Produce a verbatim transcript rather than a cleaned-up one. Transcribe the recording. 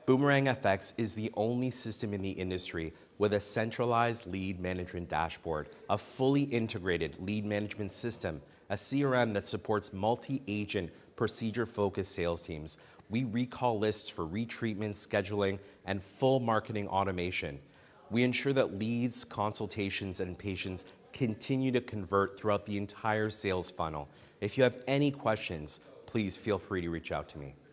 BoomerangFX is the only system in the industry with a centralized lead management dashboard, a fully integrated lead management system, a C R M that supports multi-agent, procedure-focused sales teams. We recall lists for retreatment, scheduling, and full marketing automation. We ensure that leads, consultations, and patients continue to convert throughout the entire sales funnel. If you have any questions, please feel free to reach out to me.